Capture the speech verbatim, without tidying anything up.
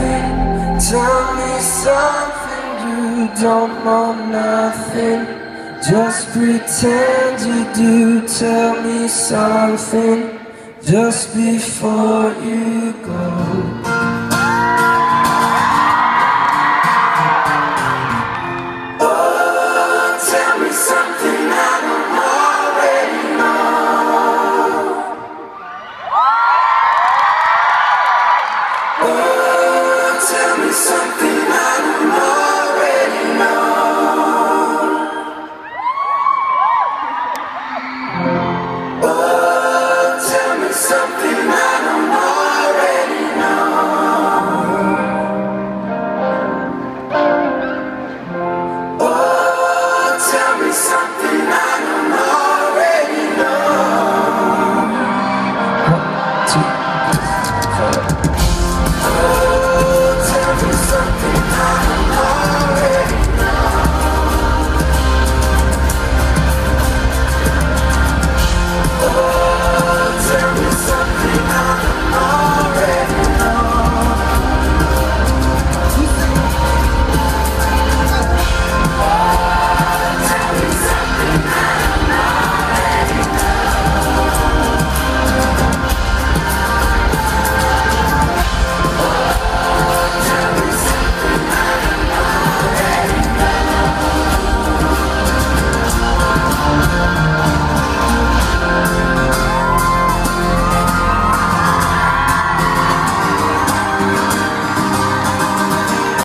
nothing. Tell me something you don't know nothing. Just pretend you do. Tell me something just before you go. Oh, tell me something I don't already know. Oh, tell me something